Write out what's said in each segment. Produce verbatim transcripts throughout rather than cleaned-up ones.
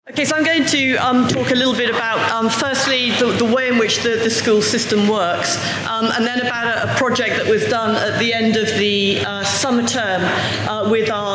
Okay, so I'm going to um, talk a little bit about, um, firstly, the, the way in which the, the school system works, um, and then about a, a project that was done at the end of the uh, summer term uh, with our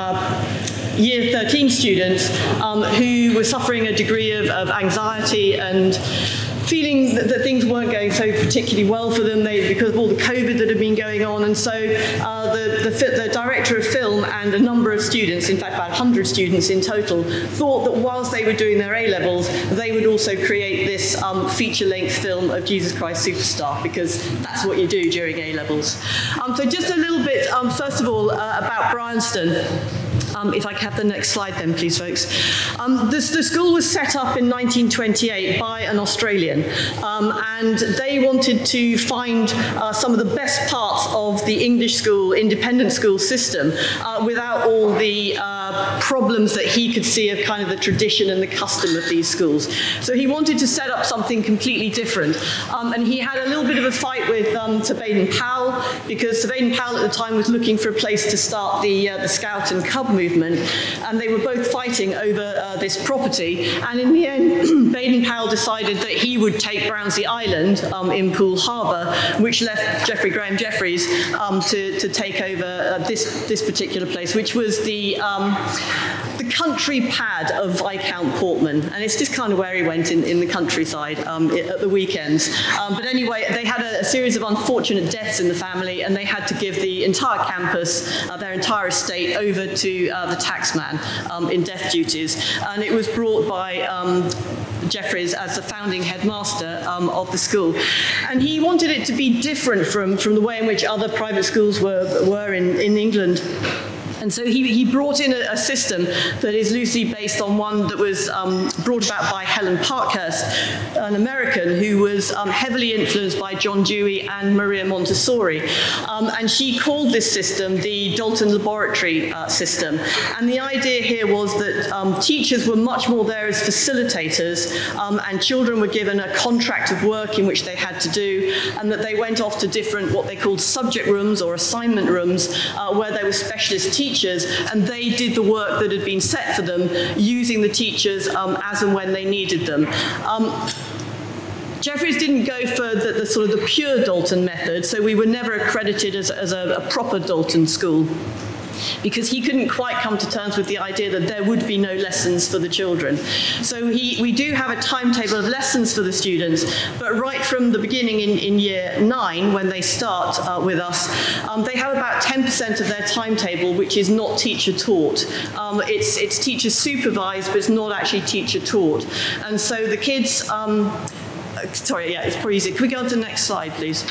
uh, year thirteen students um, who were suffering a degree of, of anxiety and feeling that, that things weren't going so particularly well for them they, because of all the COVID that had been going on. And so uh, the, the, the director of film and a number of students, in fact about one hundred students in total, thought that whilst they were doing their A-levels, they would also create this um, feature-length film of Jesus Christ Superstar, because that's what you do during A-levels. Um, so just a little bit, um, first of all, uh, about Bryanston. Um, if I can have the next slide then, please, folks. Um, this, the school was set up in nineteen twenty-eight by an Australian, um, and they wanted to find uh, some of the best parts of the English school, independent school system, uh, without all the uh, problems that he could see of kind of the tradition and the custom of these schools. So he wanted to set up something completely different, um, and he had a little bit of a fight with um, Sir Baden-Powell, because Sir Baden-Powell at the time was looking for a place to start the, uh, the Scout and Cub movement. Movement, and they were both fighting over uh, this property, and in the end Baden-Powell decided that he would take Brownsea Island um, in Poole Harbour, which left Geoffrey Graham Jeffreys um, to, to take over uh, this, this particular place, which was the um, the country pad of Viscount Portman, and it's just kind of where he went in, in the countryside um, at the weekends. Um, but anyway, they had a, a series of unfortunate deaths in the family, and they had to give the entire campus, uh, their entire estate, over to uh, the taxman um, in death duties. And it was brought by um, Jeffreys as the founding headmaster um, of the school. And he wanted it to be different from, from the way in which other private schools were, were in, in England. And so he, he brought in a, a system that is loosely based on one that was um, brought about by Helen Parkhurst, an American who was um, heavily influenced by John Dewey and Maria Montessori. Um, and she called this system the Dalton Laboratory uh, system. And the idea here was that um, teachers were much more there as facilitators, um, and children were given a contract of work in which they had to do, and that they went off to different, what they called subject rooms or assignment rooms, uh, where there were specialist teachers. Teachers, and they did the work that had been set for them, using the teachers um, as and when they needed them. Um, Jeffreys didn't go for the, the sort of the pure Dalton method, so we were never accredited as, as a, a proper Dalton school, because he couldn't quite come to terms with the idea that there would be no lessons for the children. So he, we do have a timetable of lessons for the students, but right from the beginning in, in year nine, when they start uh, with us, um, they have about ten percent of their timetable which is not teacher taught. Um, it's, it's teacher supervised, but it's not actually teacher taught. And so the kids, um, sorry, yeah, it's pretty easy. Can we go on to the next slide, please?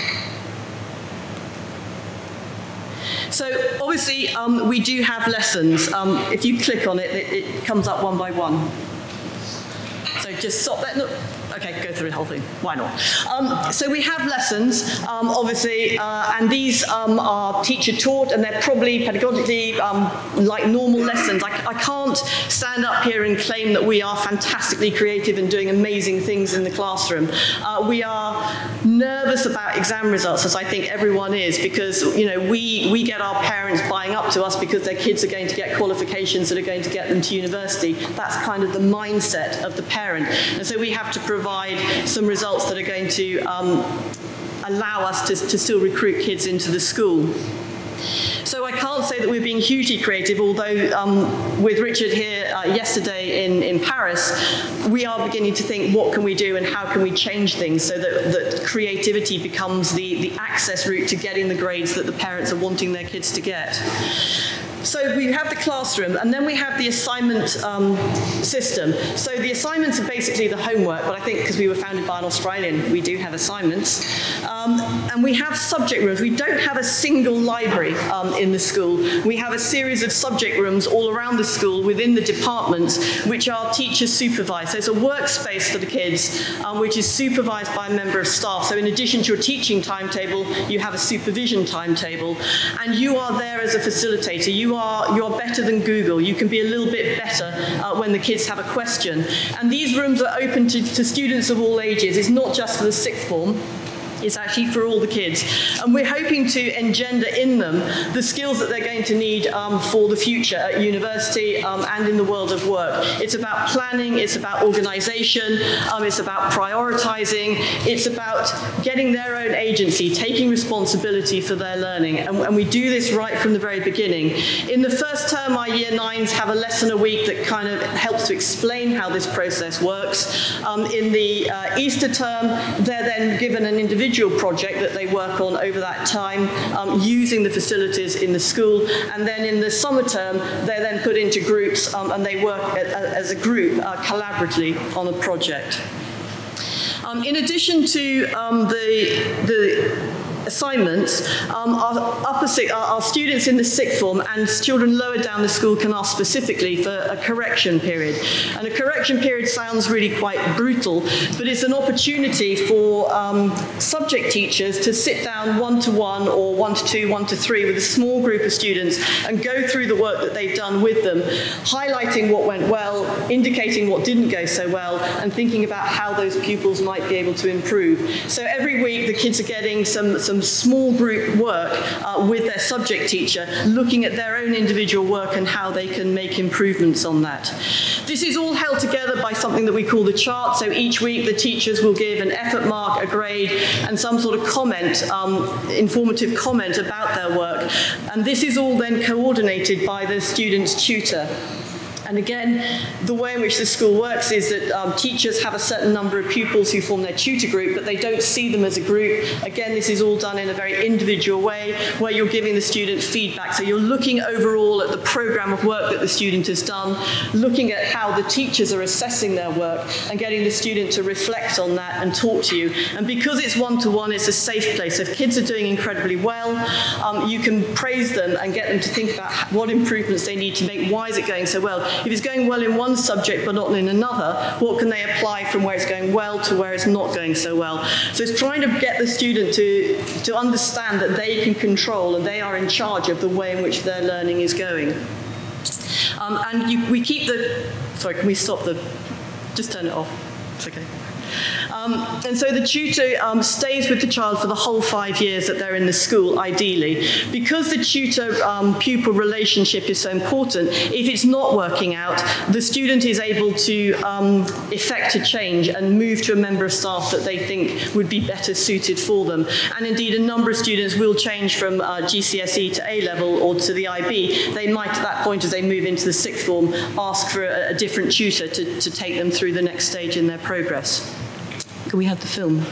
So obviously um, we do have lessons. Um, if you click on it, it, it comes up one by one. So just stop that. No, okay, go through the whole thing. Why not? Um, so we have lessons, um, obviously, uh, and these um, are teacher taught, and they're probably pedagogically um, like normal lessons. I, I can't stand up here and claim that we are fantastically creative and doing amazing things in the classroom. Uh, we are nervous about exam results, as I think everyone is, because you know we we get our parents buying up to us because their kids are going to get qualifications that are going to get them to university. That's kind of the mindset of the parent, and so we have to provide some results that are going to um, allow us to, to still recruit kids into the school. So I can't say that we're being hugely creative, although um, with Richard here uh, yesterday in, in Paris, we are beginning to think, what can we do and how can we change things so that, that creativity becomes the, the access route to getting the grades that the parents are wanting their kids to get. So we have the classroom, and then we have the assignment um, system. So the assignments are basically the homework, but I think because we were founded by an Australian, we do have assignments. Um, and we have subject rooms. We don't have a single library um, in the school. We have a series of subject rooms all around the school within the departments, which are teacher supervised. So it's a workspace for the kids, um, which is supervised by a member of staff. So in addition to your teaching timetable, you have a supervision timetable, and you are there as a facilitator. You are, you are better than Google. You can be a little bit better uh, when the kids have a question. And these rooms are open to, to students of all ages. It's not just for the sixth form. It's actually for all the kids. And we're hoping to engender in them the skills that they're going to need um, for the future at university um, and in the world of work. It's about planning, it's about organisation, um, it's about prioritising, it's about getting their own agency, taking responsibility for their learning. And, and we do this right from the very beginning. In the first term, our year nines have a lesson a week that kind of helps to explain how this process works. Um, in the uh, Easter term, they're then given an individual project that they work on over that time, um, using the facilities in the school. And then in the summer term, they're then put into groups um, and they work a, a, as a group uh, collaboratively on a project. Um, in addition to um, the, the assignments, um, our, upper six, our, our students in the sixth form and children lower down the school can ask specifically for a correction period. And a correction period sounds really quite brutal, but it's an opportunity for um, subject teachers to sit down one-to-one or one-to-two, one-to-three with a small group of students and go through the work that they've done with them, highlighting what went well, indicating what didn't go so well, and thinking about how those pupils might be able to improve. So every week the kids are getting some, some small group work uh, with their subject teacher, looking at their own individual work and how they can make improvements on that. This is all held together by something that we call the chart. So each week the teachers will give an effort mark, a grade, and some sort of comment, um, informative comment about their work. And this is all then coordinated by the student's tutor. And again, the way in which the school works is that um, teachers have a certain number of pupils who form their tutor group, but they don't see them as a group. Again, this is all done in a very individual way, where you're giving the student feedback. So you're looking overall at the program of work that the student has done, looking at how the teachers are assessing their work, and getting the student to reflect on that and talk to you. And because it's one-to-one, it's a safe place. So if kids are doing incredibly well, um, you can praise them and get them to think about what improvements they need to make. Why is it going so well? If it's going well in one subject but not in another, what can they apply from where it's going well to where it's not going so well? So it's trying to get the student to, to understand that they can control and they are in charge of the way in which their learning is going. Um, and you, we keep the, sorry, can we stop the, just turn it off, it's okay. Um, and so the tutor um, stays with the child for the whole five years that they're in the school, ideally. Because the tutor-pupil um, relationship is so important, if it's not working out, the student is able to um, effect a change and move to a member of staff that they think would be better suited for them. And indeed, a number of students will change from uh, G C S E to A level or to the I B. They might, at that point, as they move into the sixth form, ask for a, a different tutor to, to take them through the next stage in their progress. Can we have the film?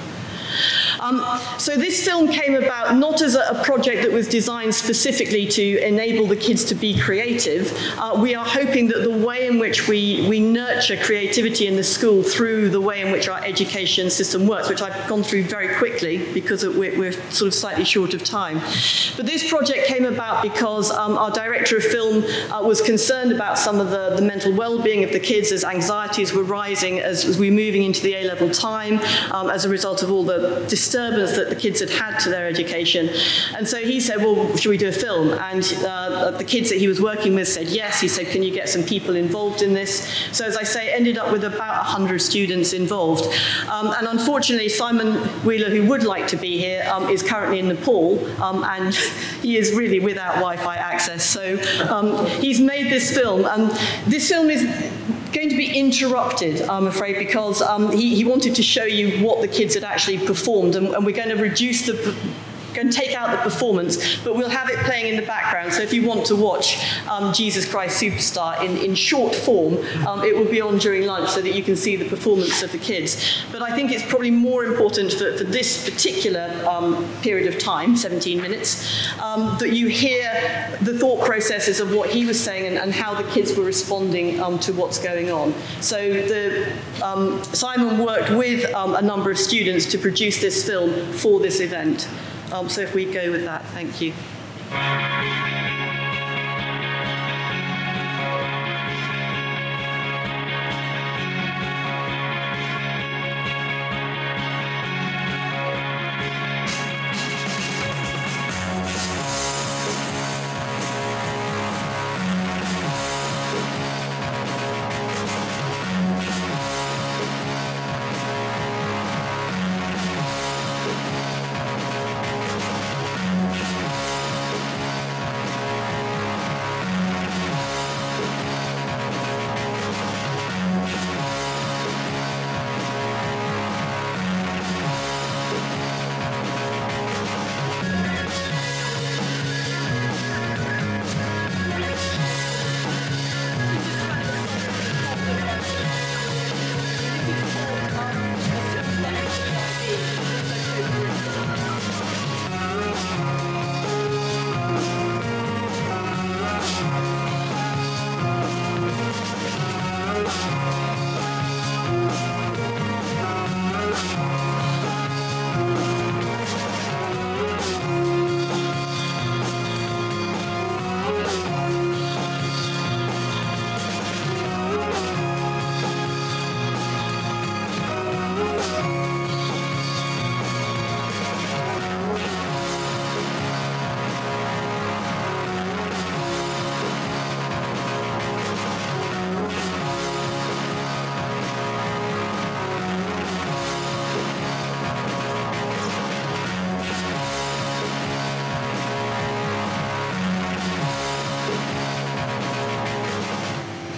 Um, so this film came about not as a, a project that was designed specifically to enable the kids to be creative. Uh, we are hoping that the way in which we, we nurture creativity in the school through the way in which our education system works, which I've gone through very quickly because we're, we're sort of slightly short of time. But this project came about because um, our director of film uh, was concerned about some of the, the mental well-being of the kids as anxieties were rising as, as we were moving into the A-level time um, as a result of all the disturbance that the kids had had to their education. And so he said, well, should we do a film? And uh, the kids that he was working with said yes. He said, can you get some people involved in this? So as I say, ended up with about one hundred students involved. Um, and unfortunately, Simon Wheeler, who would like to be here, um, is currently in Nepal, um, and he is really without Wi-Fi access. So um, he's made this film, and this film is going to be interrupted, I'm afraid, because um, he, he wanted to show you what the kids had actually performed, and, and we're going to reduce the, going to take out the performance, but we'll have it playing in the background. So if you want to watch um, Jesus Christ Superstar in, in short form, um, it will be on during lunch so that you can see the performance of the kids. But I think it's probably more important for, for this particular um, period of time, seventeen minutes, um, that you hear the thought processes of what he was saying and, and how the kids were responding um, to what's going on. So the, um, Simon worked with um, a number of students to produce this film for this event. Um, so if we go with that, thank you.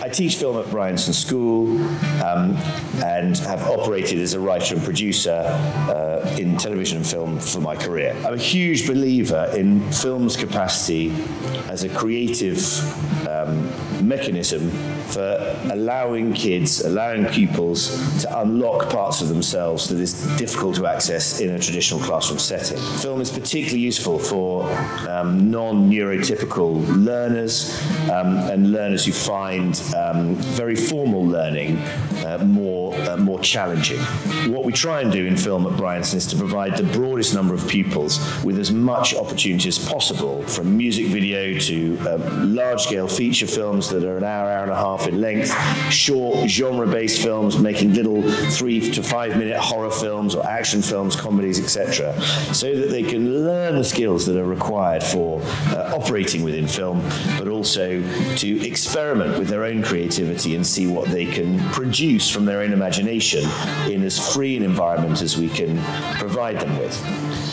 teach film at Bryanston School um, and have operated as a writer and producer uh, in television and film for my career. I'm a huge believer in film's capacity as a creative um, mechanism for allowing kids, allowing pupils to unlock parts of themselves that is difficult to access in a traditional classroom setting. Film is particularly useful for um, non-neurotypical learners um, and learners who find um, very formal learning uh, more, uh, more challenging. What we try and do in film at Bryanston is to provide the broadest number of pupils with as much opportunity as possible, from music video to um, large-scale feature films that are an hour, hour and a half in length, short genre-based films making little three to five minute horror films or action films, comedies, et cetera, so that they can learn the skills that are required for uh, operating within film, but also to experiment with their own creativity and see what they can produce from their own imagination in as free an environment as we can provide them with.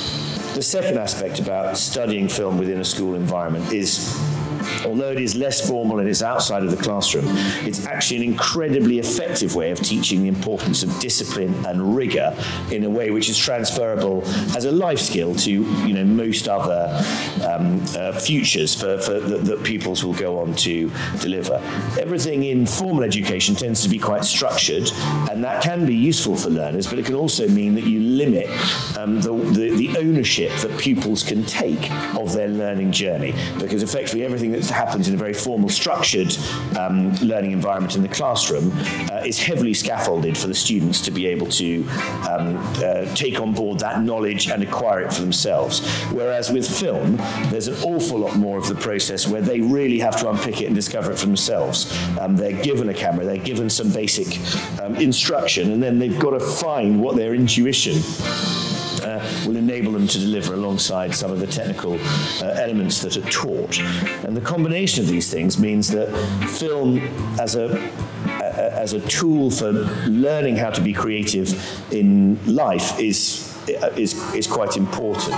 The second aspect about studying film within a school environment is, although it is less formal and it's outside of the classroom, it's actually an incredibly effective way of teaching the importance of discipline and rigor in a way which is transferable as a life skill to, you know, most other um, uh, futures for, for that, that pupils will go on to deliver. Everything in formal education tends to be quite structured, and that can be useful for learners, but it can also mean that you limit um, the, the, the ownership that pupils can take of their learning journey, because effectively everything that happens in a very formal, structured um, learning environment in the classroom uh, is heavily scaffolded for the students to be able to um, uh, take on board that knowledge and acquire it for themselves. Whereas with film, there's an awful lot more of the process where they really have to unpick it and discover it for themselves. Um, they're given a camera, they're given some basic um, instruction, and then they've got to find what their intuition Uh, will enable them to deliver alongside some of the technical uh, elements that are taught. And the combination of these things means that film as a, a as a tool for learning how to be creative in life is is is quite important.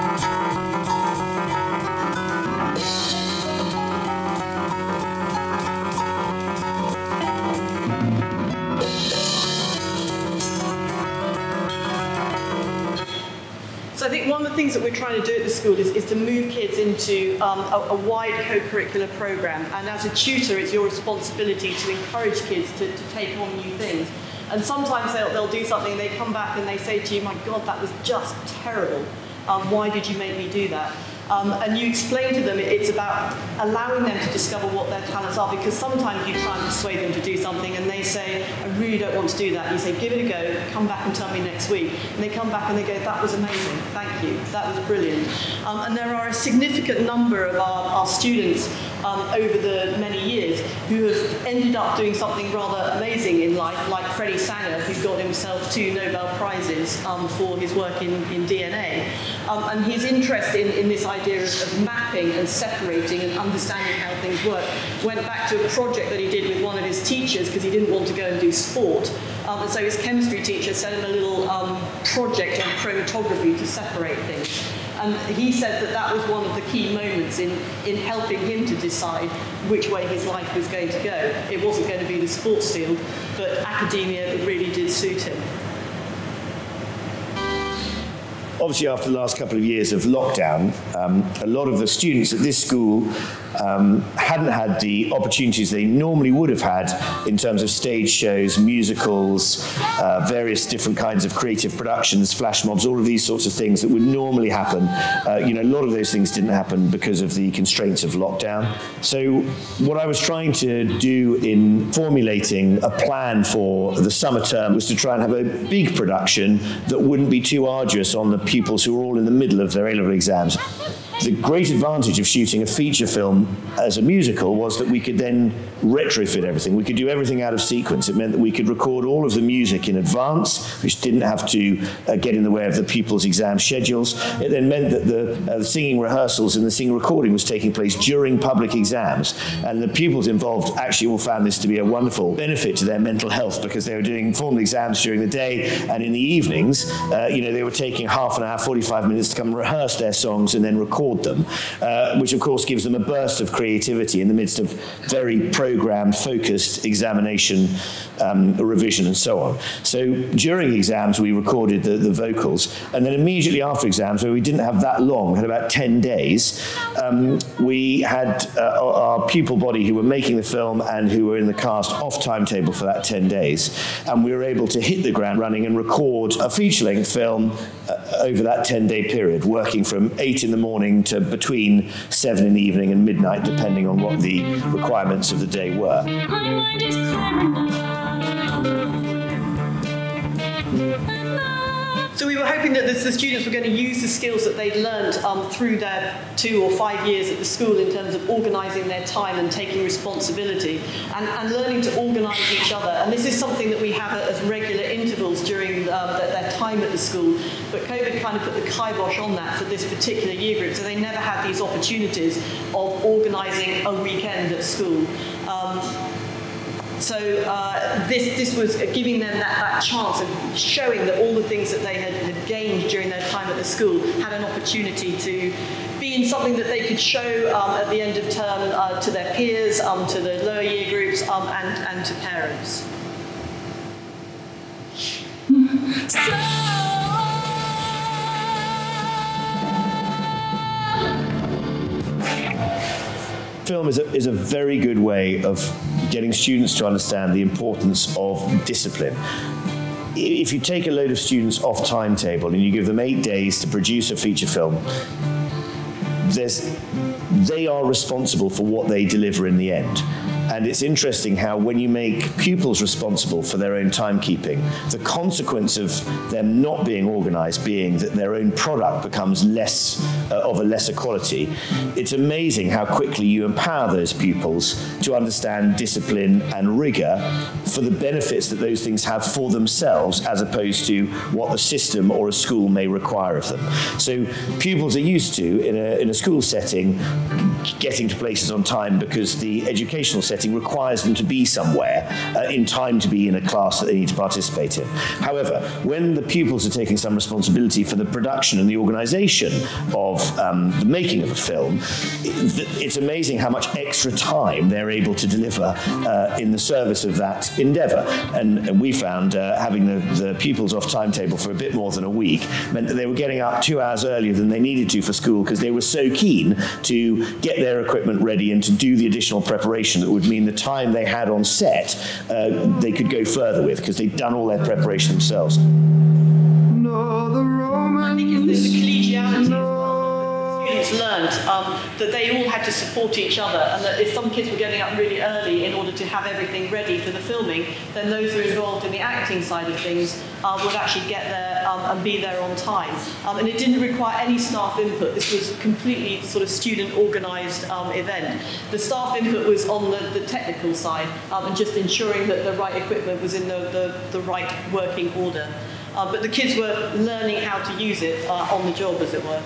So I think one of the things that we're trying to do at the school is, is to move kids into um, a, a wide co-curricular program. And as a tutor, it's your responsibility to encourage kids to, to take on new things. And sometimes they'll, they'll do something, they come back and they say to you, my God, that was just terrible. Um, why did you make me do that? Um, and you explain to them it's about allowing them to discover what their talents are, because sometimes you try and persuade them to do something and they say, I really don't want to do that. You say, give it a go, come back and tell me next week. And they come back and they go, that was amazing, thank you, that was brilliant. Um, and there are a significant number of our, our students um, over the many years who have ended up doing something rather amazing in life, like Freddie Sanger, who got himself two Nobel Prizes um, for his work in, in D N A. Um, and his interest in, in this idea of, of mapping and separating and understanding how things work went back to a project that he did with one of his teachers because he didn't want to go and do sport. Um, and so his chemistry teacher sent him a little um, project on chromatography to separate things. And he said that that was one of the key moments in, in helping him to decide which way his life was going to go. It wasn't going to be the sports field, but academia really did suit him. Obviously, after the last couple of years of lockdown, um, a lot of the students at this school um, hadn't had the opportunities they normally would have had in terms of stage shows, musicals, uh, various different kinds of creative productions, flash mobs, all of these sorts of things that would normally happen. Uh, you know, a lot of those things didn't happen because of the constraints of lockdown. So what I was trying to do in formulating a plan for the summer term was to try and have a big production that wouldn't be too arduous on the pupils who are all in the middle of their A-level exams. The great advantage of shooting a feature film as a musical was that we could then retrofit everything. We could do everything out of sequence. It meant that we could record all of the music in advance, which didn't have to uh, get in the way of the pupils' exam schedules. It then meant that the, uh, the singing rehearsals and the singing recording was taking place during public exams. And the pupils involved actually all found this to be a wonderful benefit to their mental health, because they were doing formal exams during the day, and in the evenings, uh, you know, they were taking half an hour, forty-five minutes to come and rehearse their songs and then record record them, uh, which of course gives them a burst of creativity in the midst of very programmed, focused examination, um, revision and so on. So during exams we recorded the, the vocals, and then immediately after exams, where we didn't have that long, we had about ten days, um, we had uh, our pupil body who were making the film and who were in the cast off timetable for that ten days, and we were able to hit the ground running and record a feature-length film uh, over that ten-day period, working from eight in the morning to between seven in the evening and midnight, depending on what the requirements of the day were. My mind is So we were hoping that the students were going to use the skills that they'd learned um, through their two or five years at the school in terms of organising their time and taking responsibility and, and learning to organise each other. And this is something that we have as regular intervals during um, their, their time at the school. But COVID kind of put the kibosh on that for this particular year group, so they never had these opportunities of organising a weekend at school. Um, So uh, this, this was giving them that, that chance of showing that all the things that they had, had gained during their time at the school had an opportunity to be in something that they could show um, at the end of term uh, to their peers, um, to the lower year groups um, and, and to parents. Film is a, is a very good way of getting students to understand the importance of discipline. If you take a load of students off timetable and you give them eight days to produce a feature film, there's, they are responsible for what they deliver in the end. And it's interesting how when you make pupils responsible for their own timekeeping, the consequence of them not being organised being that their own product becomes less uh, of a lesser quality, it's amazing how quickly you empower those pupils to understand discipline and rigour for the benefits that those things have for themselves as opposed to what a system or a school may require of them. So pupils are used to, in a, in a school setting, getting to places on time because the educational setting requires them to be somewhere uh, in time to be in a class that they need to participate in. However, when the pupils are taking some responsibility for the production and the organisation of um, the making of a film, it's amazing how much extra time they're able to deliver uh, in the service of that endeavour. And, and we found uh, having the, the pupils off timetable for a bit more than a week meant that they were getting up two hours earlier than they needed to for school because they were so keen to get their equipment ready and to do the additional preparation that would mean the time they had on set uh, they could go further with because they'd done all their preparation themselves. No, the Romans, I think it's the, the collegiality no. students learned um, that they all had to support each other, and that if some kids were getting up really early in order to have everything ready for the filming, then those who were involved in the acting side of things uh, would actually get there um, and be there on time. Um, and it didn't require any staff input. This was a completely sort of student organised um, event. The staff input was on the, the technical side um, and just ensuring that the right equipment was in the, the, the right working order. Uh, but the kids were learning how to use it uh, on the job, as it were.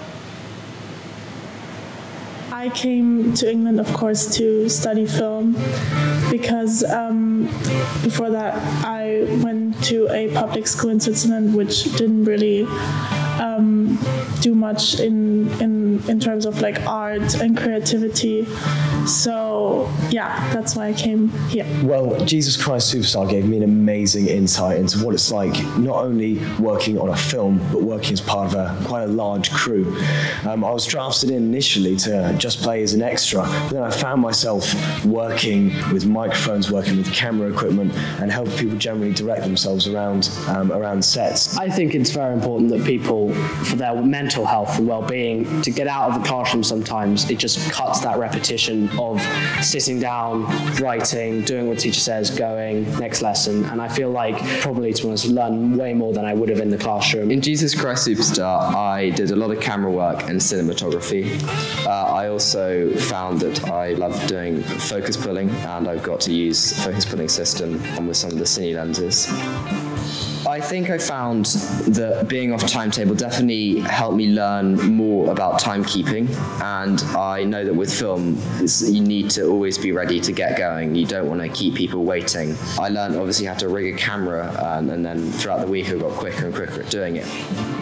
I came to England, of course, to study film because um, before that I went to a public school in Switzerland which didn't really um, do much in, in, in terms of like art and creativity. So yeah, that's why I came here. Well, Jesus Christ Superstar gave me an amazing insight into what it's like not only working on a film, but working as part of a quite a large crew. Um, I was drafted in initially to just play as an extra, but then I found myself working with microphones, working with camera equipment, and helping people generally direct themselves around, um, around sets. I think it's very important that people, for their mental health and well-being, to get out of the classroom sometimes, it just cuts that repetition of sitting down, writing, doing what the teacher says, going, next lesson. And I feel like probably, to be honest, learn way more than I would have in the classroom. In Jesus Christ Superstar, I did a lot of camera work and cinematography. Uh, I also found that I love doing focus pulling, and I've got to use a focus pulling system with some of the cine lenses. I think I found that being off timetable definitely helped me learn more about timekeeping, and I know that with film, you need to always be ready to get going. You don't want to keep people waiting. I learned obviously how to rig a camera, and, and then throughout the week I got quicker and quicker at doing it.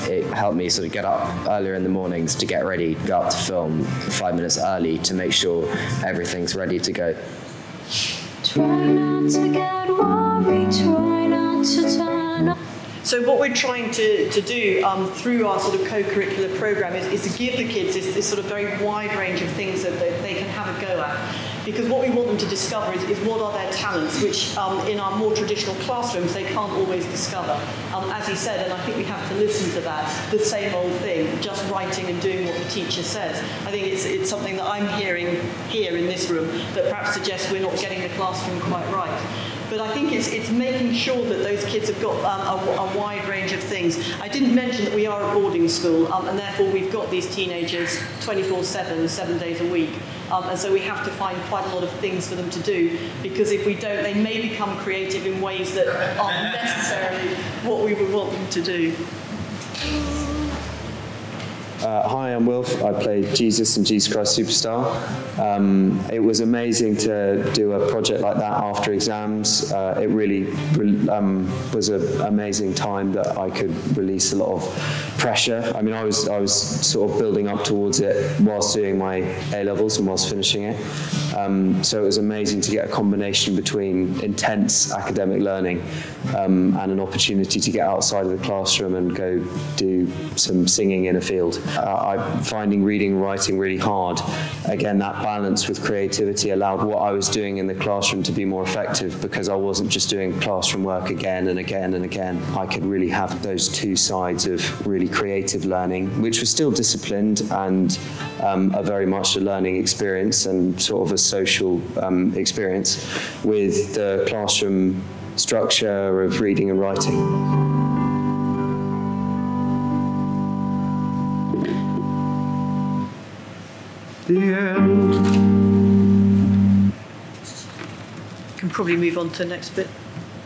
it helped me sort of get up earlier in the mornings to get ready, go up to film five minutes early to make sure everything's ready to go. Try not to get worried, try not to turn up. So what we're trying to, to do um, through our sort of co-curricular program is, is to give the kids this, this sort of very wide range of things that they, they can have a go at. Because what we want them to discover is, is what are their talents, which um, in our more traditional classrooms they can't always discover. Um, as he said, and I think we have to listen to that, the same old thing, just writing and doing what the teacher says. I think it's, it's something that I'm hearing here in this room that perhaps suggests we're not getting the classroom quite right. But I think it's, it's making sure that those kids have got um, a, a wide range of things. I didn't mention that we are a boarding school, um, and therefore we've got these teenagers twenty-four seven, seven days a week. Um, and so we have to find quite a lot of things for them to do, because if we don't, they may become creative in ways that aren't necessarily what we would want them to do. Uh, hi, I'm Wilf. I played Jesus in Jesus Christ Superstar. Um, it was amazing to do a project like that after exams. Uh, it really um, was an amazing time that I could release a lot of pressure. I mean, I was I was sort of building up towards it whilst doing my A-levels and whilst finishing it. Um, so it was amazing to get a combination between intense academic learning um, and an opportunity to get outside of the classroom and go do some singing in a field. Uh, I'm finding reading and writing really hard. Again, that balance with creativity allowed what I was doing in the classroom to be more effective, because I wasn't just doing classroom work again and again and again. I could really have those two sides of really creative learning, which was still disciplined and um, a very much a learning experience and sort of a social um, experience, with the classroom structure of reading and writing. The end. Can probably move on to the next bit.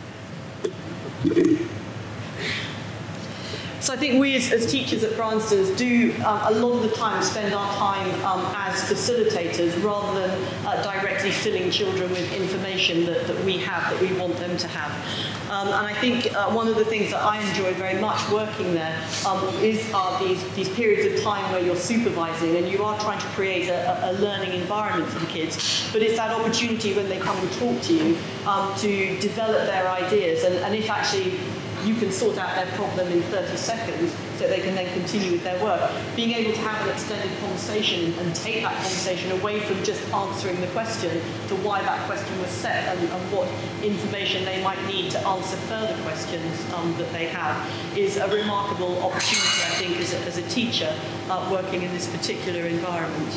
So I think we as, as teachers at Bryanston's do um, a lot of the time spend our time um, as facilitators rather than uh, directly filling children with information that, that we have, that we want them to have. Um, and I think uh, one of the things that I enjoy very much working there um, is are these, these periods of time where you're supervising and you are trying to create a, a learning environment for the kids. But it's that opportunity when they come and talk to you um, to develop their ideas, and, and if actually you can sort out their problem in thirty seconds so they can then continue with their work. Being able to have an extended conversation and take that conversation away from just answering the question to why that question was set and, and what information they might need to answer further questions um, that they have is a remarkable opportunity, I think, as a, as a teacher uh, working in this particular environment.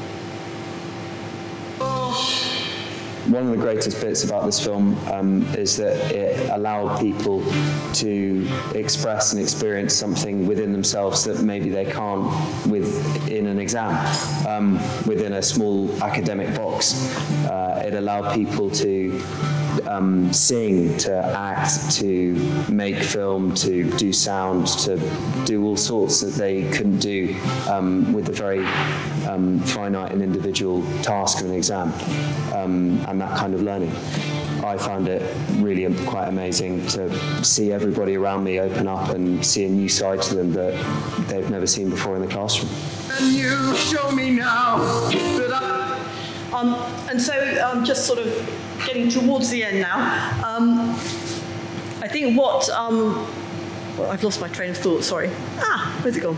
One of the greatest bits about this film um, is that it allowed people to express and experience something within themselves that maybe they can't with in an exam, um, within a small academic box. Uh, it allowed people to um, sing, to act, to make film, to do sound, to do all sorts that they couldn't do um, with the very um, finite and individual task of an exam. Um, and that kind of learning. I found it really quite amazing to see everybody around me open up and see a new side to them that they've never seen before in the classroom. And you show me now that I... Um, and so um, just sort of getting towards the end now, um, I think what, um, well, I've lost my train of thought, sorry. Ah, where's it gone?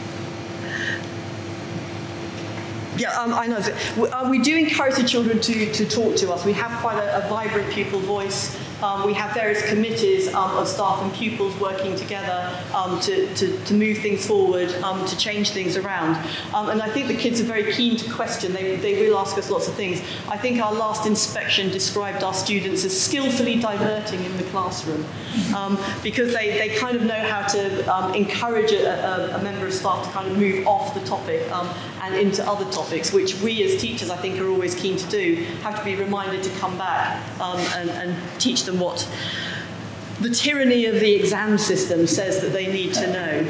Yeah, um, I know. We, uh, we do encourage the children to, to talk to us. We have quite a, a vibrant pupil voice. Um, we have various committees um, of staff and pupils working together um, to, to, to move things forward, um, to change things around. Um, and I think the kids are very keen to question. They, they will ask us lots of things. I think our last inspection described our students as skillfully diverting in the classroom um, because they, they kind of know how to um, encourage a, a, a member of staff to kind of move off the topic um, and into other topics, which we as teachers, I think, are always keen to do, have to be reminded to come back um, and, and teach them what the tyranny of the exam system says that they need to know.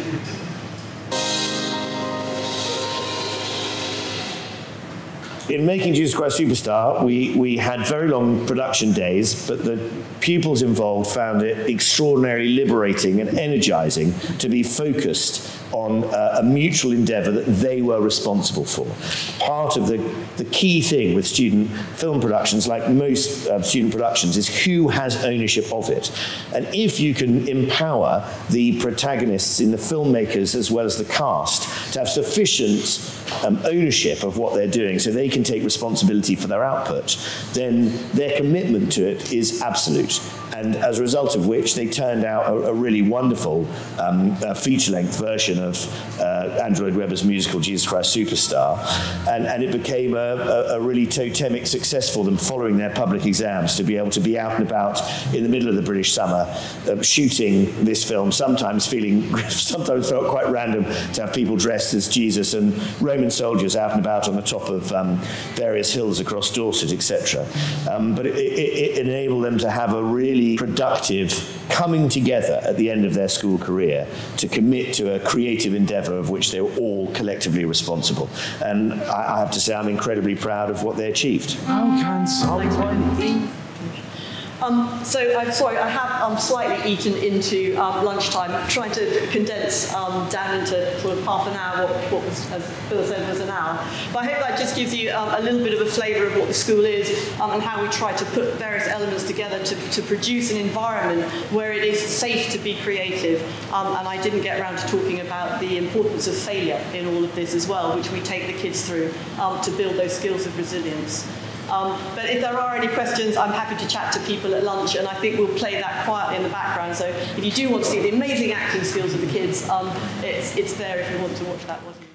In making Jesus Christ Superstar, we, we had very long production days, but the pupils involved found it extraordinarily liberating and energizing to be focused on uh, a mutual endeavour that they were responsible for. Part of the, the key thing with student film productions, like most uh, student productions, is who has ownership of it. And if you can empower the protagonists in the filmmakers as well as the cast to have sufficient um, ownership of what they're doing so they can take responsibility for their output, then their commitment to it is absolute. And as a result of which, they turned out a, a really wonderful um, uh, feature-length version of uh, Andrew Lloyd Webber's musical Jesus Christ Superstar, and, and it became a, a, a really totemic success for them following their public exams to be able to be out and about in the middle of the British summer, uh, shooting this film, sometimes feeling, sometimes felt quite random to have people dressed as Jesus and Roman soldiers out and about on the top of um, various hills across Dorset, et cetera. Um, but it, it, it enabled them to have a really productive coming together at the end of their school career to commit to a creative endeavour of which they were all collectively responsible. And I, I have to say I'm incredibly proud of what they achieved. How can someone... Um, so I'm sorry, I have um, slightly eaten into um, lunchtime, trying to condense um, down into sort of half an hour what, what was, as Bill said, was an hour. But I hope that just gives you um, a little bit of a flavour of what the school is um, and how we try to put various elements together to, to produce an environment where it is safe to be creative. Um, and I didn't get around to talking about the importance of failure in all of this as well, which we take the kids through um, to build those skills of resilience. Um, but if there are any questions, I'm happy to chat to people at lunch, and I think we'll play that quietly in the background. So if you do want to see the amazing acting skills of the kids, um, it's, it's there if you want to watch that one.